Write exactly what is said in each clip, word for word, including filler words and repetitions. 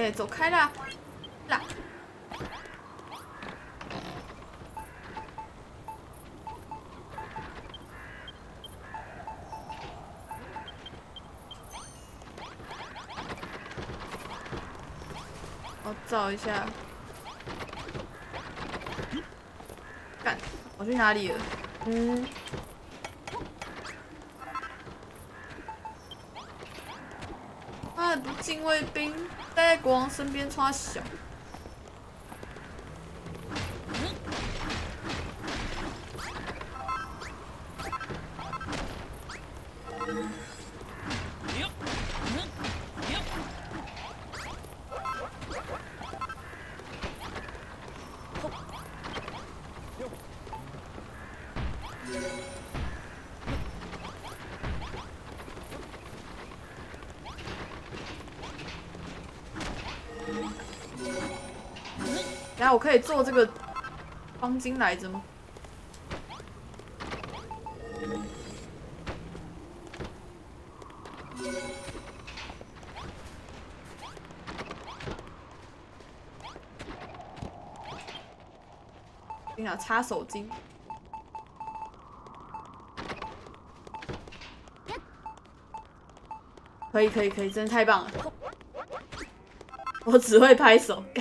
OK， 走开啦！啦。我找一下。干，我去哪里了？嗯。啊，不禁卫兵待在国王身边，冲他小。 然后我可以做这个方巾来着吗？你想插手巾？可以可以可以，真的太棒了！我只会拍手干。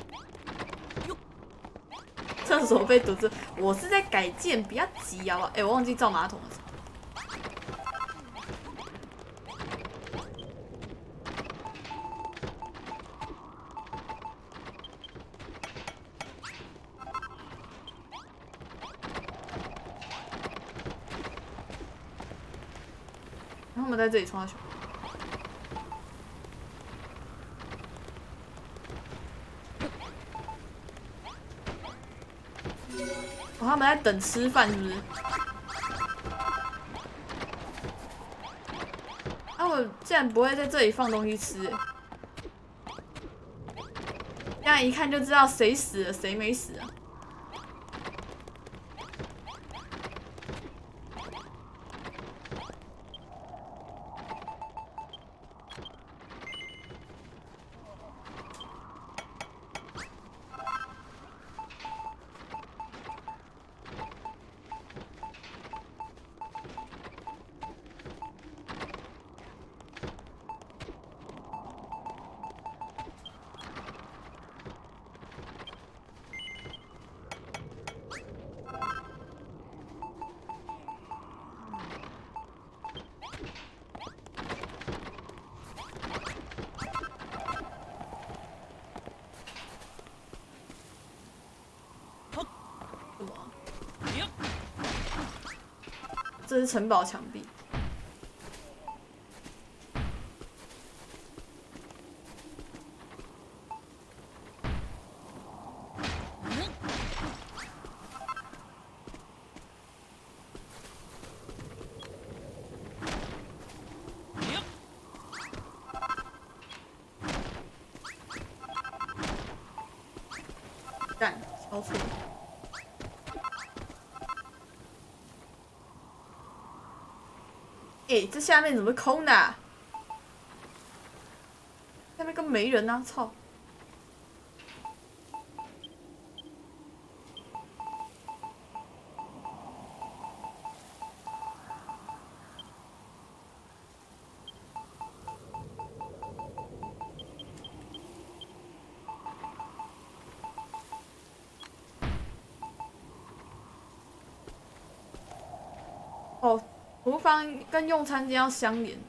厕所被堵住，我是在改建，不要急啊！哎、欸，我忘记造马桶了。然后我们在这里冲下去。哦，他们在等吃饭是不是？啊，我竟然不会在这里放东西吃、欸，这样一看就知道谁死了，谁没死啊。 这是城堡墙壁。干，超错。 哎、欸，这下面怎么空的、啊？下面根本没人啊！操！哦，厨房跟用餐间要相连。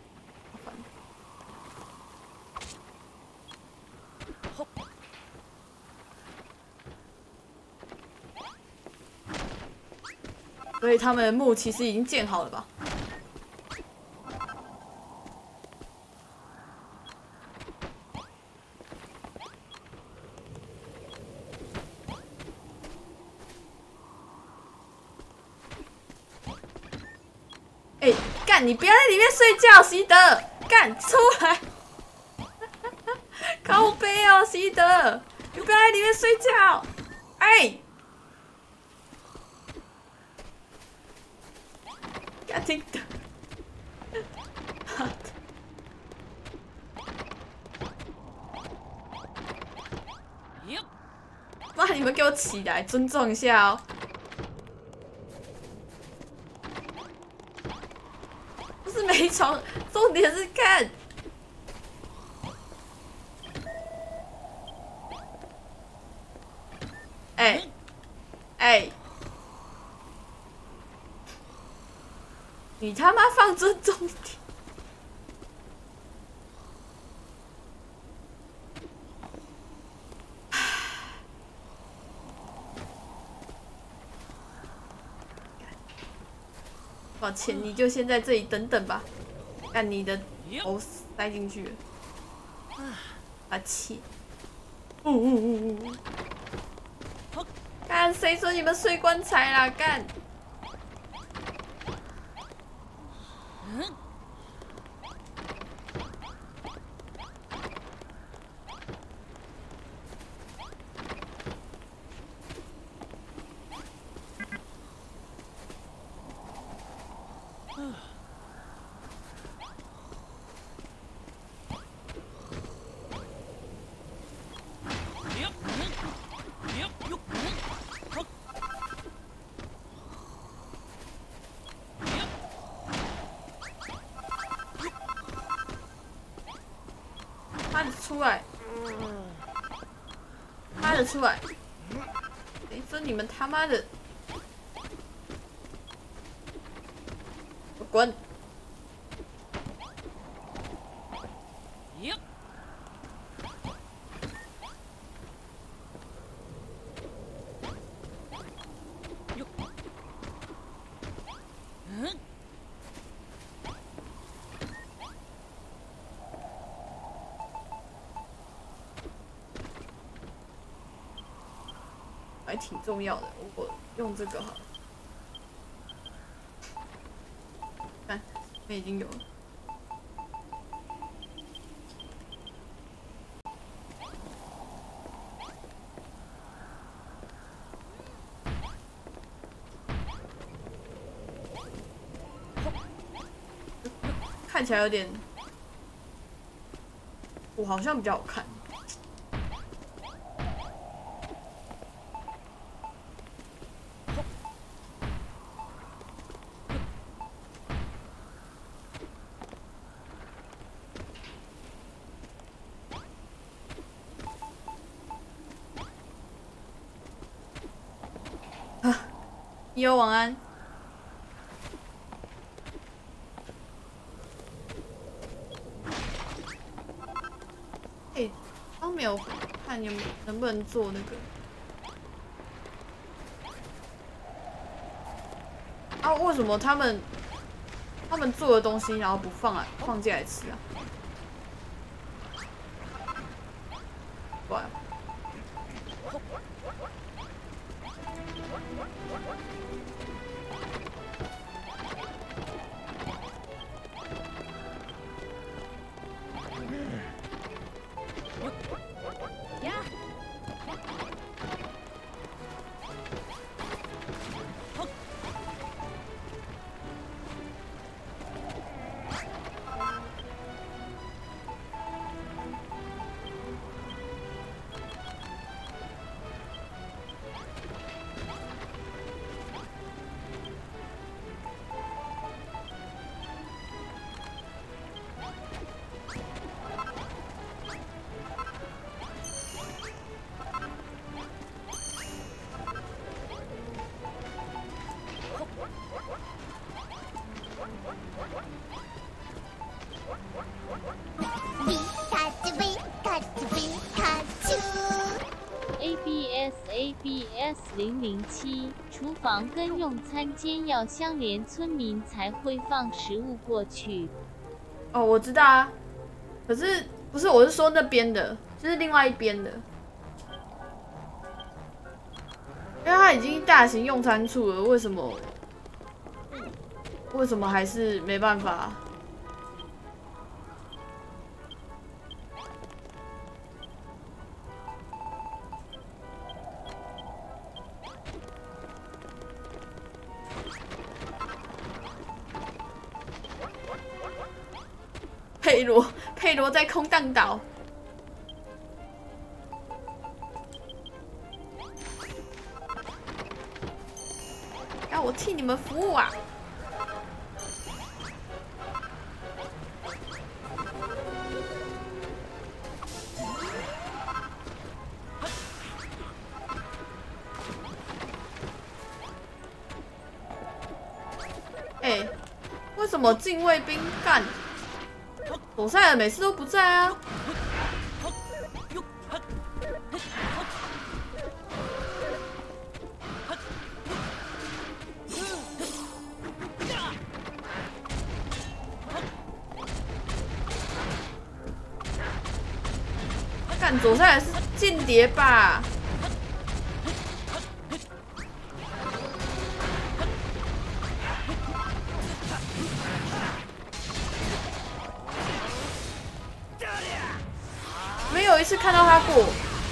所以他们的墓其实已经建好了吧？哎、欸，干！你不要在里面睡觉，西德！干，出来！靠背哦，西德！你不要在里面睡觉！哎、欸！ 干听的， 们给我起来，尊重一下哦。不是没床，重点是看。哎、欸，哎、欸，你他妈放尊重一点！抱歉，你就先在这里等等吧。按你的头塞进去了，把气。嗯嗯嗯嗯。干，谁说你们睡棺材啦？干！妈的出来！妈的出来！谁说你们他妈的？滚！还挺重要的，我用这个好了。看，这已经有了。看起来有点，我好像比较好看。你好，晚安。哎、欸，都没有看有能不能做那个。啊，为什么他们他们做的东西，然后不放来放进来吃啊？怪。 A B S A B S 零零七，厨房跟用餐间要相连，村民才会放食物过去。 哦，我知道啊，可是不是，我是说那边的，就是另外一边的，因为它已经大型用餐处了，为什么？为什么还是没办法？佩罗，佩罗在空荡岛。 我替你们服务啊！哎、欸，为什么禁卫兵干？左塞尔每次都不在啊！干左塞尔是间谍吧？没有一次看到他过。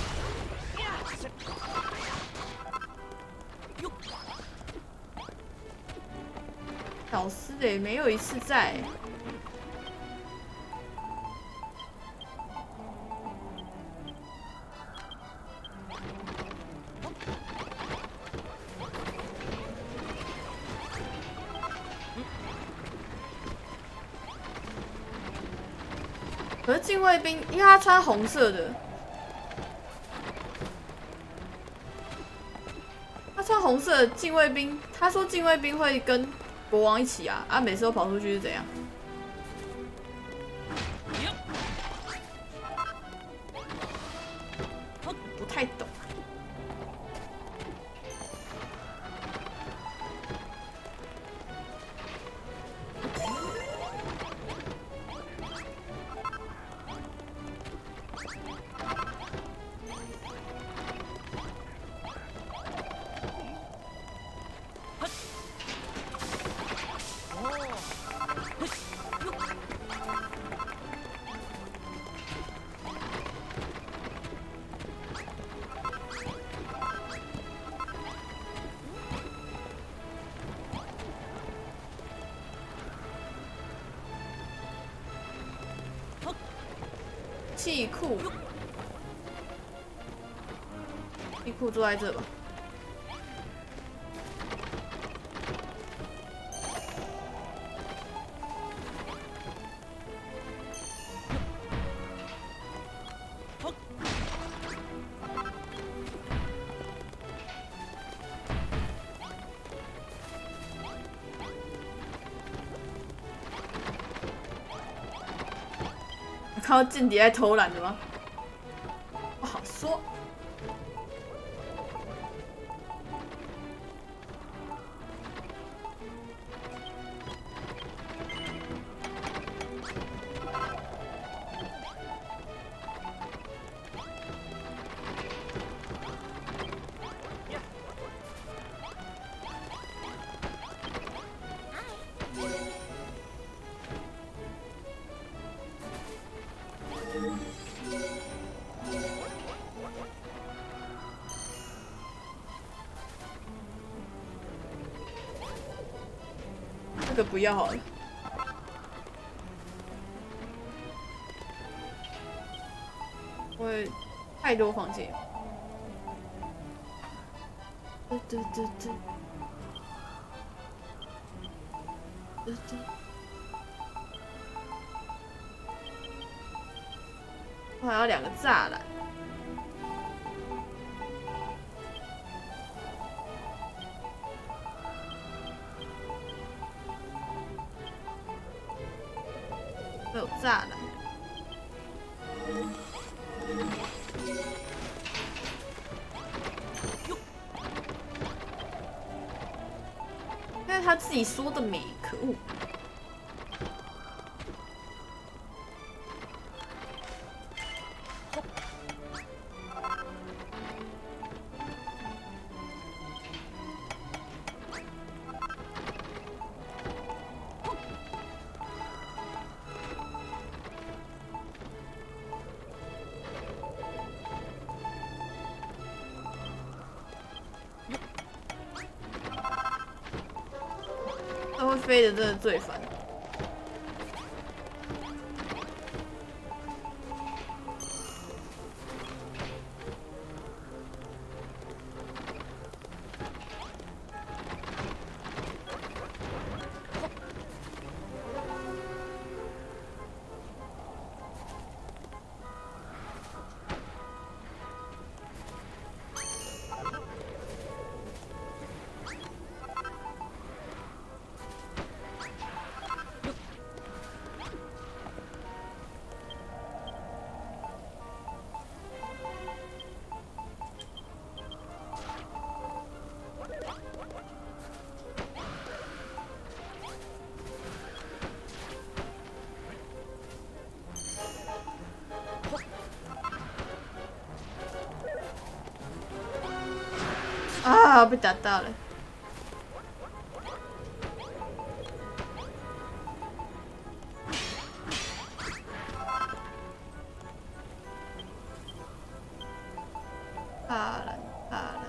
老师哎，没有一次在。可是禁卫兵，因为他穿红色的，他穿红色的禁卫兵，他说禁卫兵会跟国王一起啊，啊，每次都跑出去是怎样？不太懂。气库，气库坐在这吧。看到间谍在偷懒的吗？不好说。这个不要好了。会太多房间。对对对对。对对。我还要两个栅栏。没有栅栏。因为他自己说的美，可恶。它会飞的真的最烦。 啊，被打到了。怕了，怕了。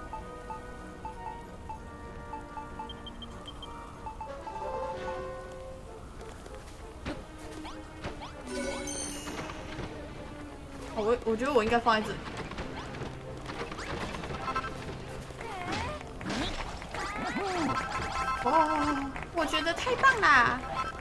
我我觉得我应该放在这里。哦，我觉得太棒啦！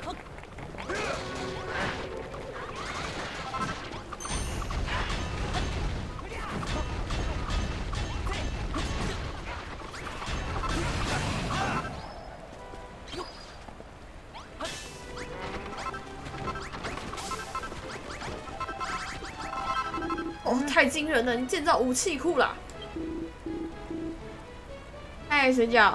哦，太惊人了！你建造武器库啦！哎，水饺。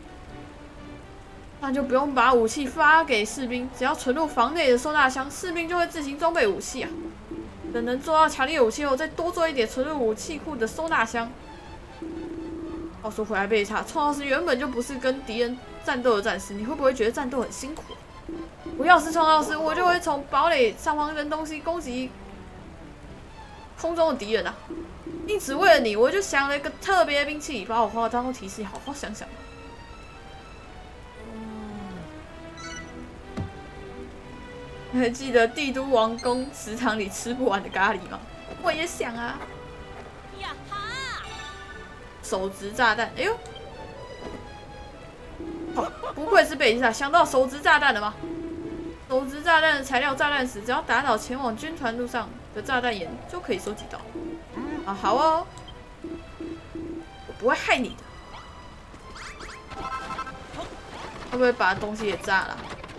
那就不用把武器发给士兵，只要存入房内的收纳箱，士兵就会自行装备武器啊。等能做到强烈武器后，再多做一点存入武器库的收纳箱。话说回来，贝塔创造师原本就不是跟敌人战斗的战士，你会不会觉得战斗很辛苦？我要是创造师，我就会从堡垒上方扔东西攻击空中的敌人啊。因此，为了你，我就想了一个特别的兵器，把我话当做提示，好好想想。还记得帝都王宫食堂里吃不完的咖喱吗？我也想啊。呀哈！手持炸弹，哎呦！哦，不愧是贝塔，想到手持炸弹了吗？手持炸弹的材料炸弹时，只要打倒前往军团路上的炸弹岩，就可以收集到。啊，好哦，我不会害你的。会不会把东西也炸了？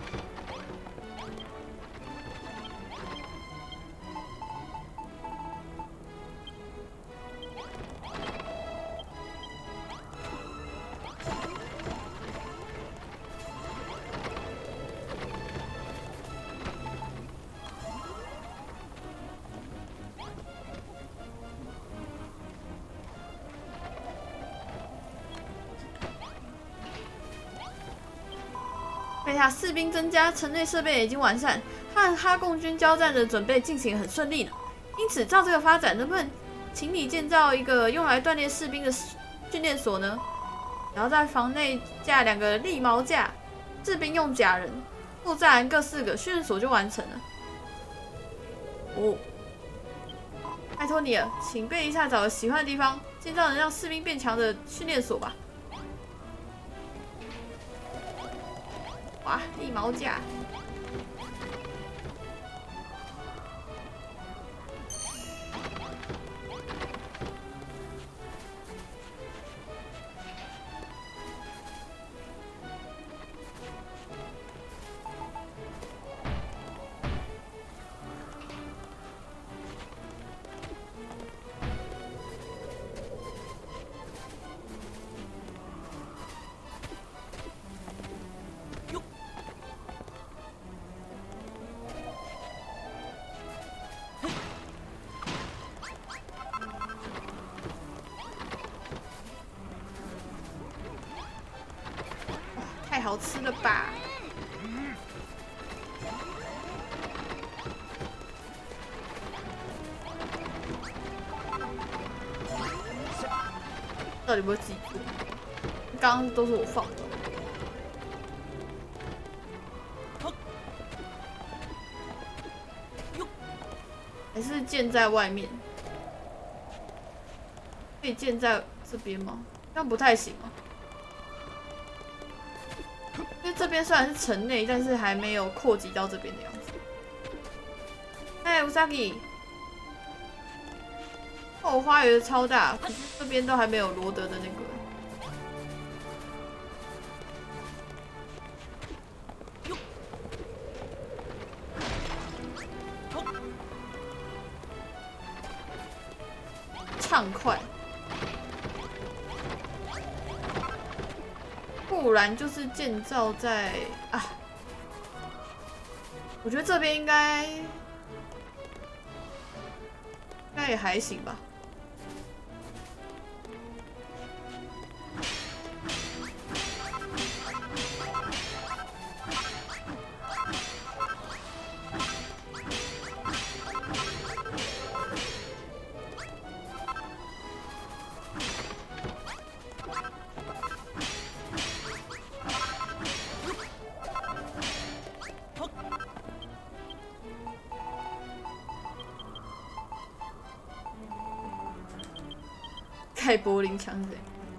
贝塔士兵增加，城内设备已经完善，和哈贡军交战的准备进行很顺利呢。因此，照这个发展，能不能请你建造一个用来锻炼士兵的训练所呢？然后在房内架两个立锚架，士兵用假人，负载人各四个，训练所就完成了。哦，拜托你了，请贝伊萨找个喜欢的地方，建造能让士兵变强的训练所吧。哇，立锚架！太好吃了吧！到底有没有自己做？刚刚都是我放的。还是建在外面？可以建在这边吗？这样不太行啊。因为这边虽然是城内，但是还没有扩及到这边的样子。哎，乌萨基，后花园超大，可是这边都还没有罗德的那个。畅快，不然就是建造在啊，我觉得这边应该应该也还行吧。 配柏林墙是谁？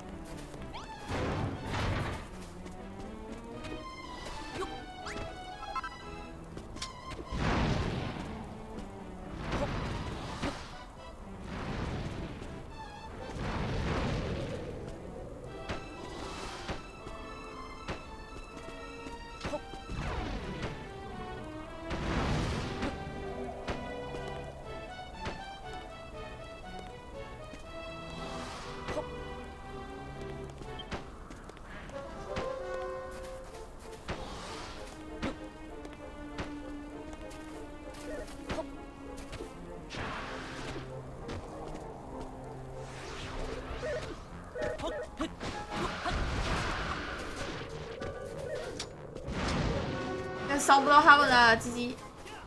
烧不到他们啊，鸡鸡！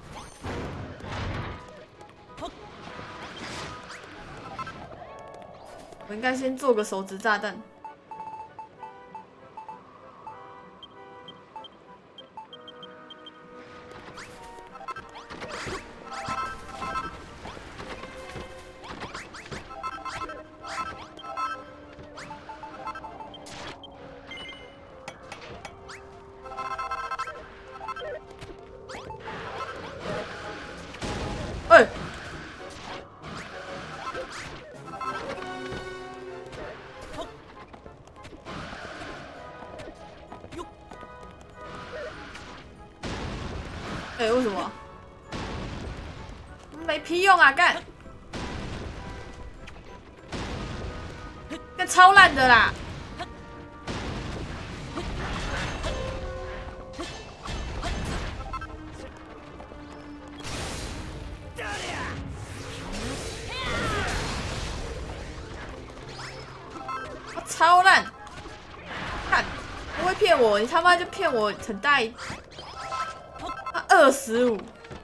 我应该先做个手指炸弹。哎、欸！哎、欸，为什么？没屁用啊！干！干超烂的啦！超烂！看，不会骗我，你他妈就骗我很大一。二十五，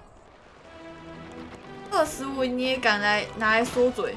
二十五你也敢来拿来说嘴？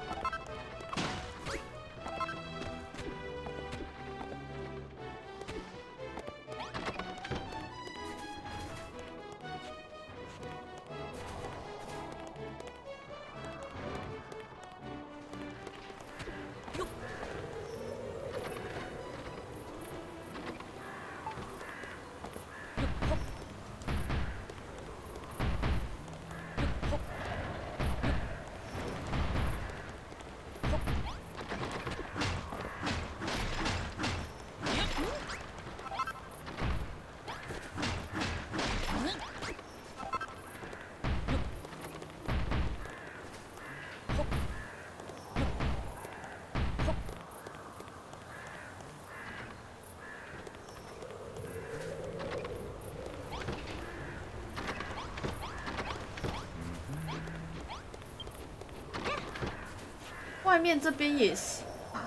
外面这边也是，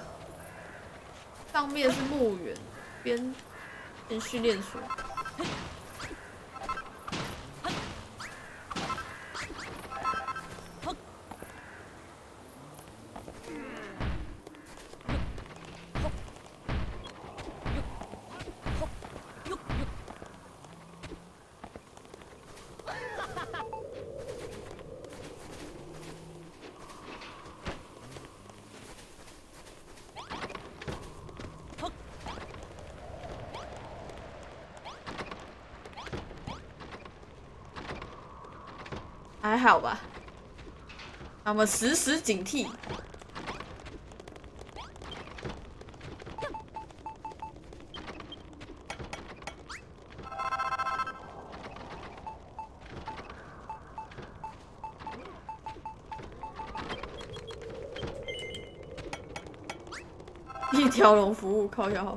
上面是墓园，边边训练所。还好吧，我们时时警惕。一条龙服务靠腰。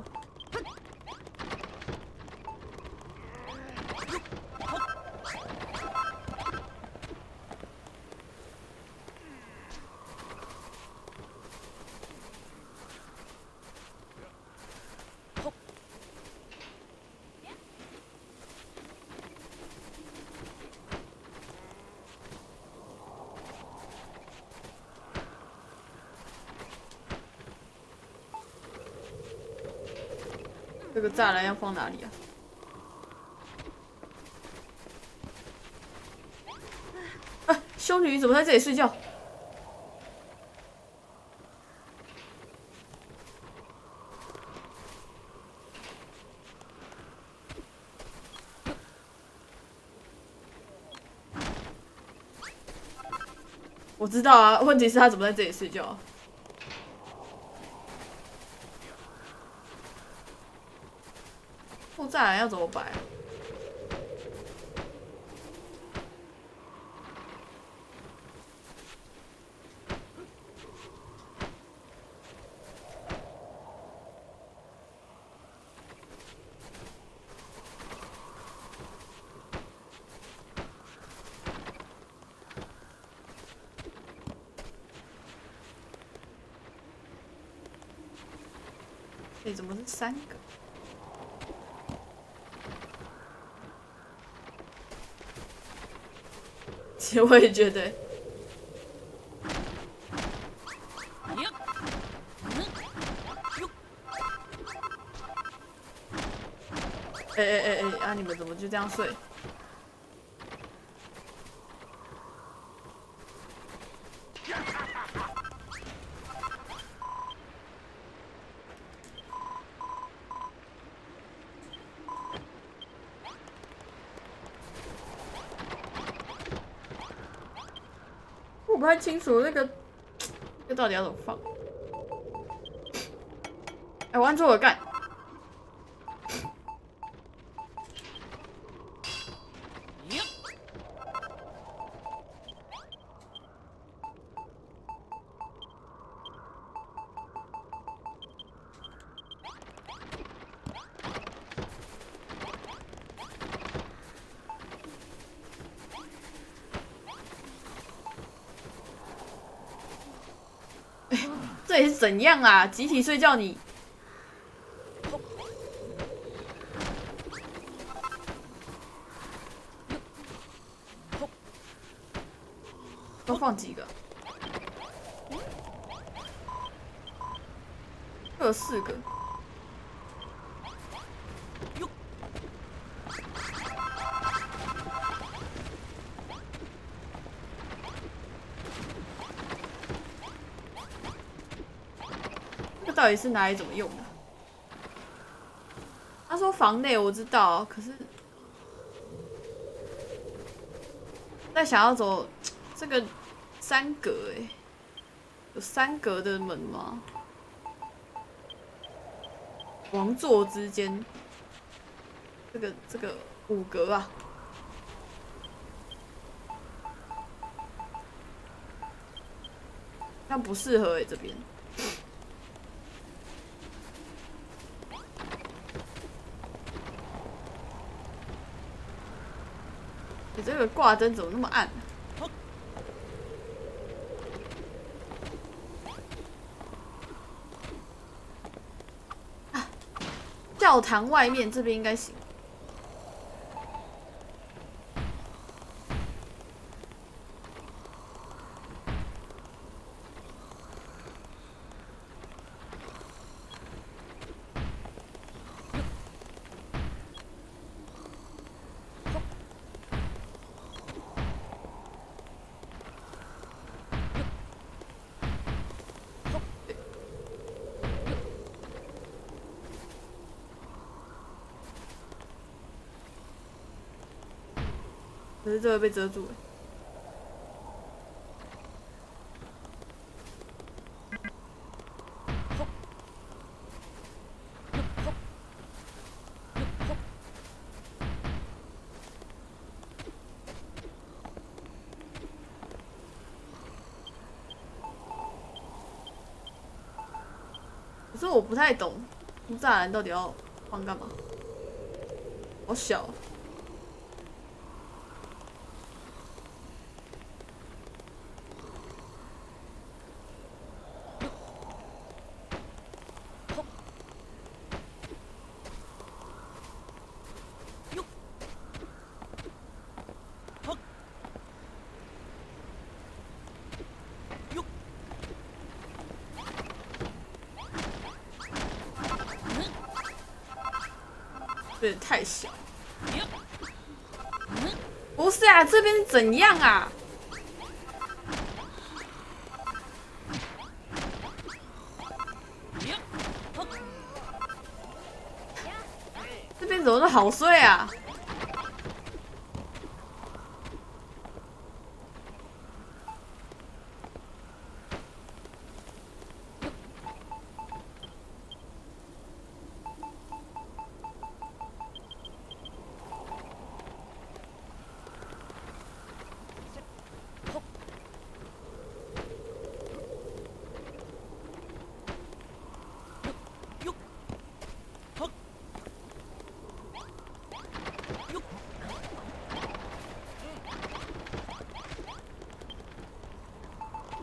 这个栅栏要放哪里啊？啊，修女怎么在这里睡觉？ 我知道啊，问题是他怎么在这里睡觉？负债人要怎么摆啊？哎、欸，怎么是三个？其实我也觉得。哎哎哎哎！啊，你们怎么就这样睡？我不太清楚那个，这到底要怎么放？哎、欸，我按错了，干！这里是怎样啊？集体睡觉你？都放几个？各四个。到底是拿来怎么用的？他说房内我知道，可是在想要走这个三格哎、欸，有三格的门吗？王座之间，这个这个五格啊，但不适合哎、欸、这边。你这个挂灯怎么那么暗？啊，教堂外面这边应该行。可是这个被遮住了。可是我不太懂，木栅栏到底要放干嘛？好小啊。有点太小。不是啊，这边是怎样啊？这边怎么都好睡啊？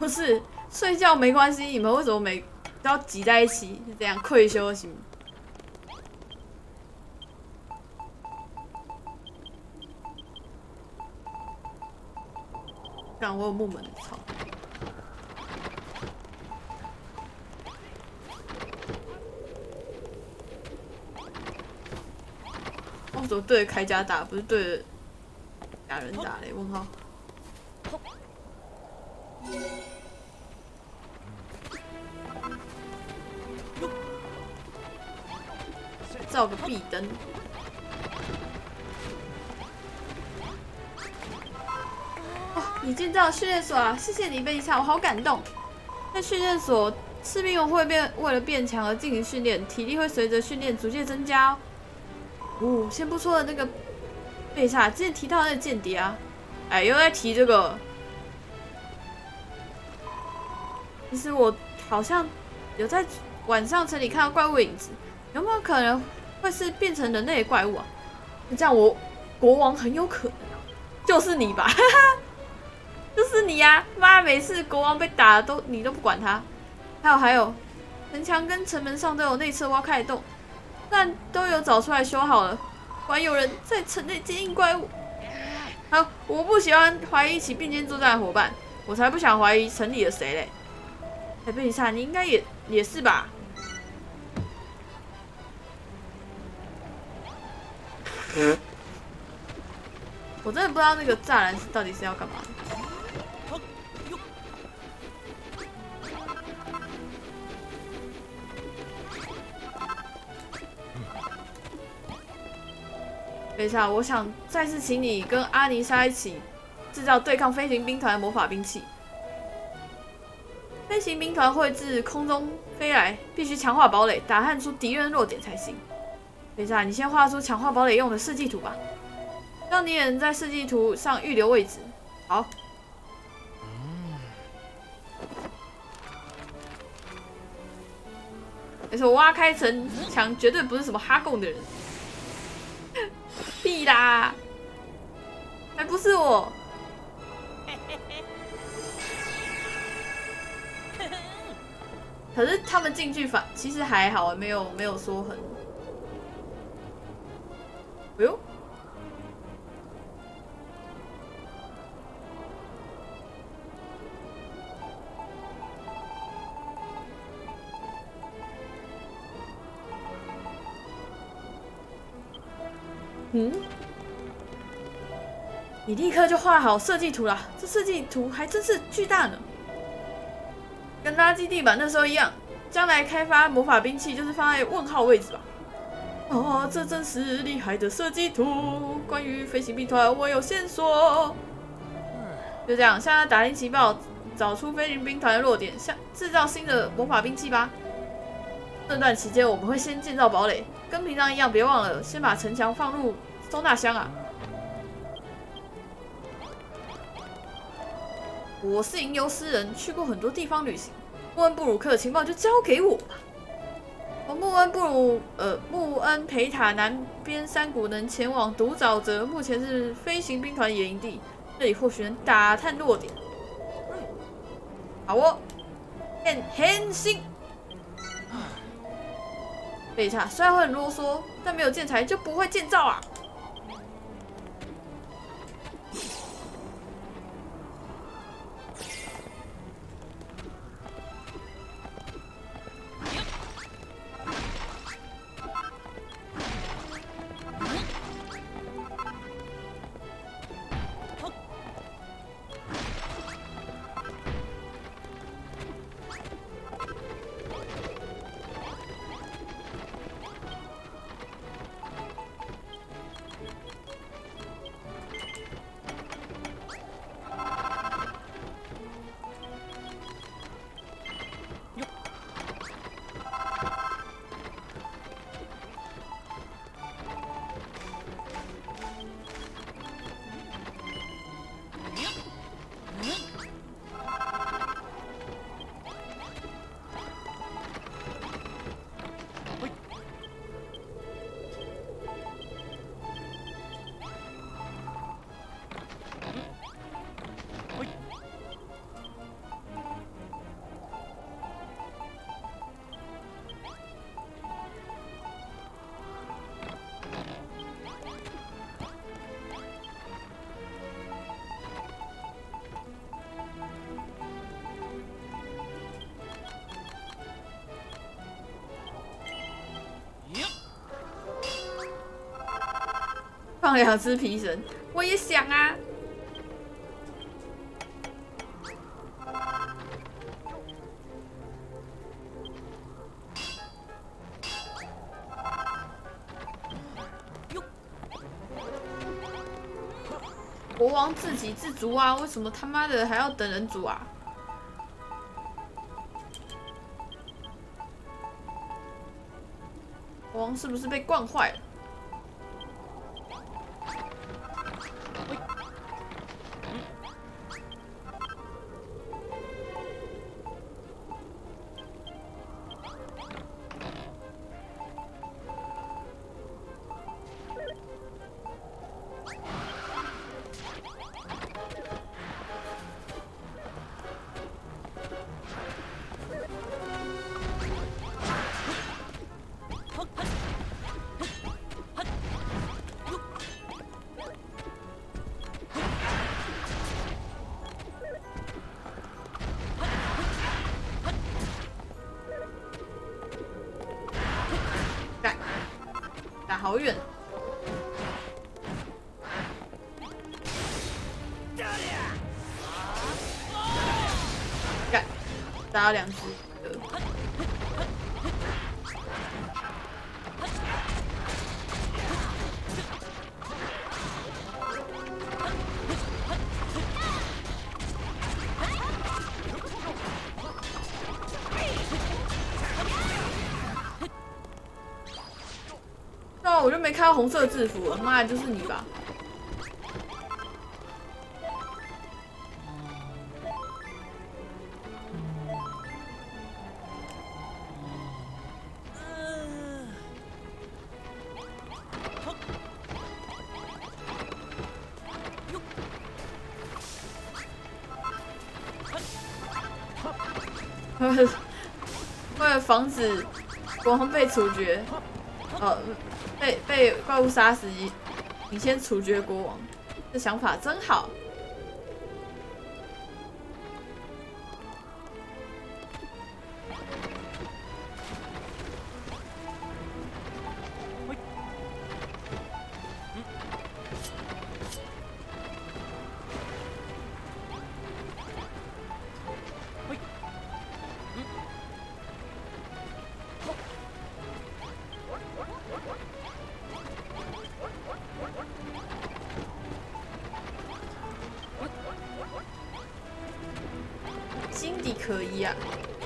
不是睡觉没关系，你们为什么每都要挤在一起？是这样愧羞型？让我有木门，操！我怎么对着铠甲打，不是对着假人打嘞？问号。照个壁灯。哦，你进到训练所啊！谢谢你，贝利萨，我好感动。在训练所，士兵们会变为了变强而进行训练，体力会随着训练逐渐增加哦。哦，先不说的那个贝利萨，之前提到的那个间谍啊，哎，又在提这个。其实我好像有在晚上城里看到怪物影子，有没有可能会是变成人类的怪物啊？这样我国王很有可能就是你吧，就是你呀、啊！妈，每次国王被打了都你都不管他。还有还有，城墙跟城门上都有内侧挖开的洞，但都有找出来修好了。果然有人在城内接应怪物。好，我不喜欢怀疑一起并肩作战的伙伴，我才不想怀疑城里的谁嘞。哎，贝利萨，你应该也也是吧？嗯，我真的不知道那个栅栏是到底是要干嘛的。贝利萨，我想再次请你跟阿尼莎一起制造对抗飞行兵团的魔法兵器。飞行兵团会自空中飞来，必须强化堡垒，打探出敌人弱点才行。贝利萨，你先画出强化堡垒用的设计图吧，让你也能在设计图上预留位置。好。没错，挖开城墙绝对不是什么哈贡的人。屁啦，还不是我。可是他们进去反其实还好，没有没有说很。哎呦，嗯，你立刻就画好设计图了，这设计图还真是巨大呢。跟垃圾地板那时候一样，将来开发魔法兵器就是放在问号位置吧。哦，这真是厉害的设计图！关于飞行兵团，我有线索。就这样，现在打听情报，找出飞行兵团的弱点，像制造新的魔法兵器吧。这段期间，我们会先建造堡垒，跟平常一样，别忘了先把城墙放入收纳箱啊。我是吟游诗人，去过很多地方旅行。穆恩布鲁克的情报就交给我吧。从穆恩布鲁呃穆恩培塔南边山谷能前往独沼泽，目前是飞行兵团野营地，这里或许能打探弱点。好哦，变変身。贝塔虽然会很啰嗦，但没有建材就不会建造啊。 放两只皮绳，我也想啊。国王自给自足啊，为什么他妈的还要等人煮啊？国王是不是被惯坏了？好远！干，打了两只。我就没看到红色制服了，妈的，就是你吧？为了防止国王被处决，呃。被被怪物杀死，你你先处决国王，这想法真好。心底可疑啊！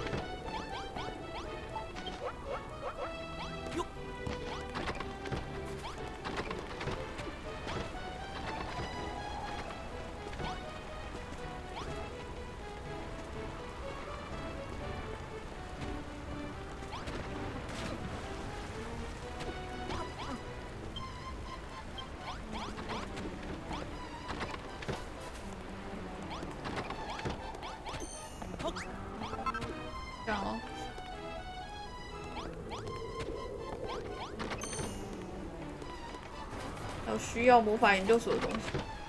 有需要魔法研究所的东西，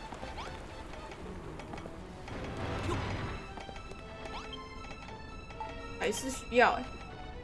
还是需要哎、欸。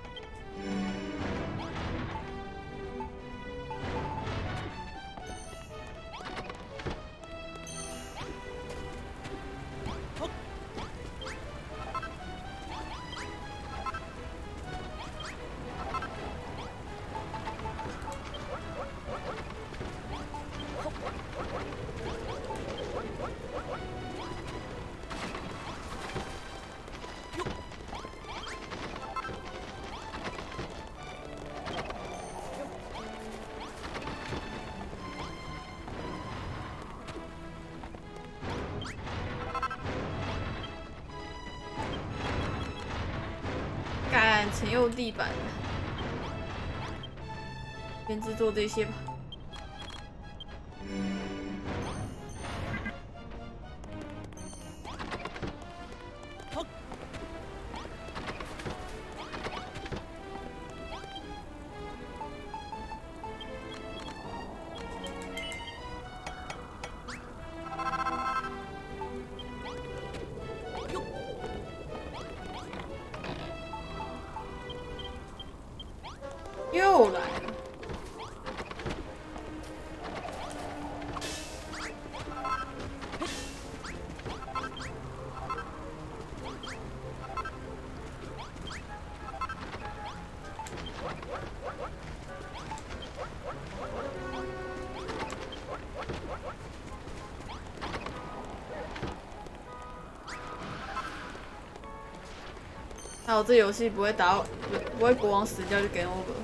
前右地板，先制作这些吧。又来了， 那我这游戏不会打到，不会国王死掉就 game over。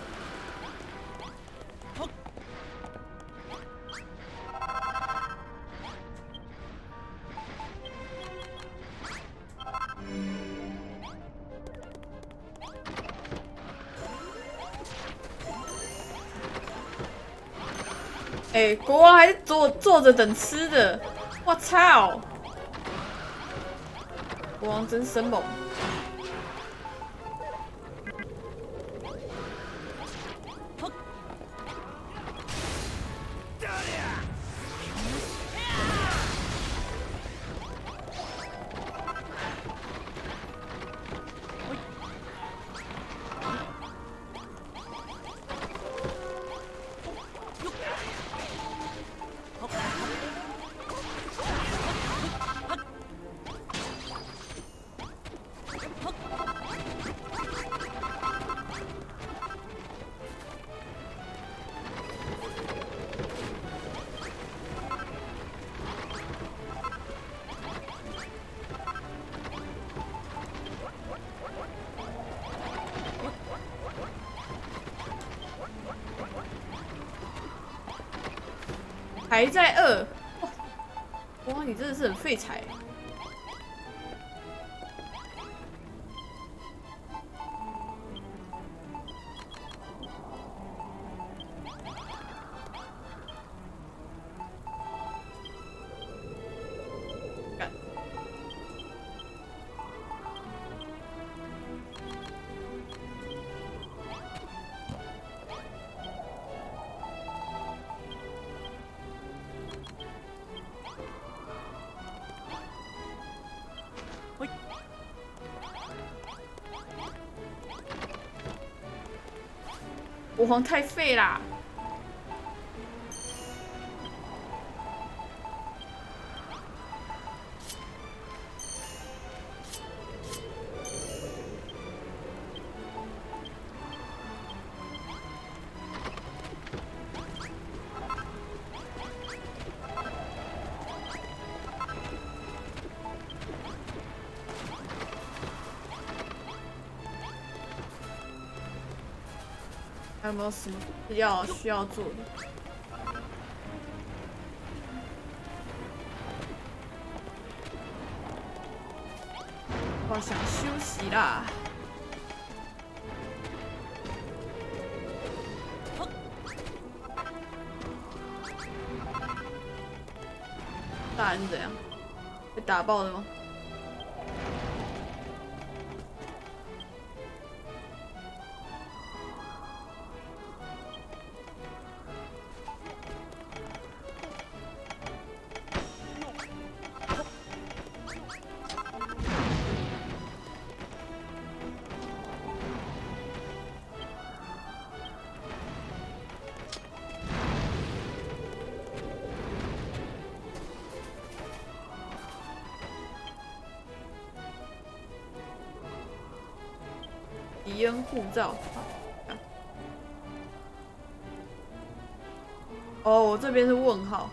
哎、欸，国王还是坐坐着等吃的，我操！国王真生猛。还在二，哇，你真的是很废柴。国王太废啦！还有没有什么要需要做的？我想休息啦。大人怎样？被打爆了吗？迪恩护照。哦，我这边是问号。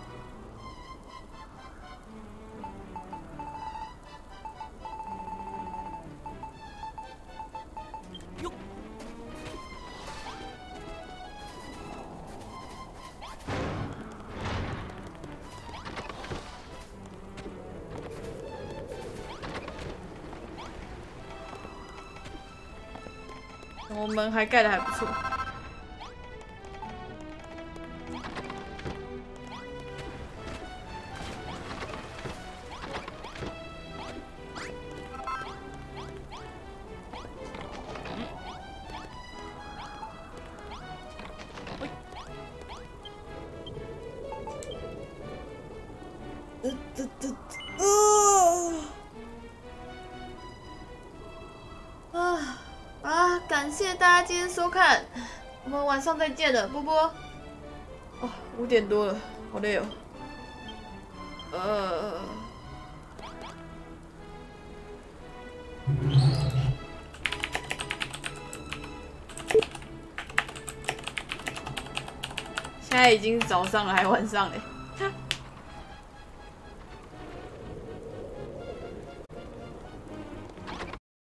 我门还盖得还不错。呃呃呃呃啊！啊，感谢大家今天收看，我们晚上再见了，波波。哦，五点多了，好累哦。呃，现在已经早上了，还晚上嘞。